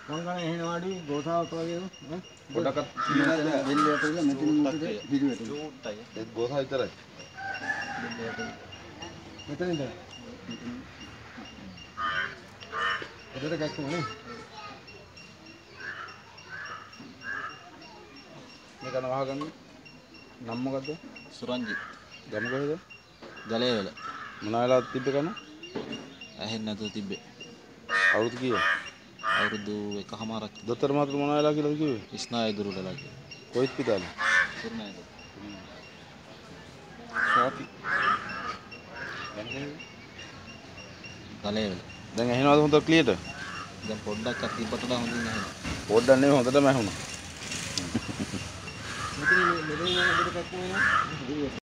මං ගන්න එහෙන වාඩි ගෝසාවක් වගේ නේ පොඩක් වෙල්ලේ ඇතුළේ මෙතන මොකද පිටුවට චූට්ටයි ඒ ගෝසා විතරයි මෙතනින්ද එතන ගැක්කුනේ මේක නවහගන්න නම් මොකද්ද සුරංජිත් ගම කොහෙද ජලයවල මොන වෙලාවද තිබ්බේ කන ඇහෙන්නේ නැතුව තිබ්බේ අවුරුදු කීයද අවුරුදු 1කමාරක් දොස්තර මහත්තයා මොන වෙලාව කියලාද කිව්වේ ස්නායු දුර්වලලා කියලා කොයිත් පිටාලේ කුරුණෑගල සාති ජලයවල දැන් ඇහෙනවද හොඳට ක්ලියර්ද දැන් පොඩ්ඩක් අතිපතට හොඳින් ඇහෙනවා පොඩ්ඩක් නෙවෙයි හොඳටම ඇහුණා මෙතන මෙතන මොකද කක්කුනේ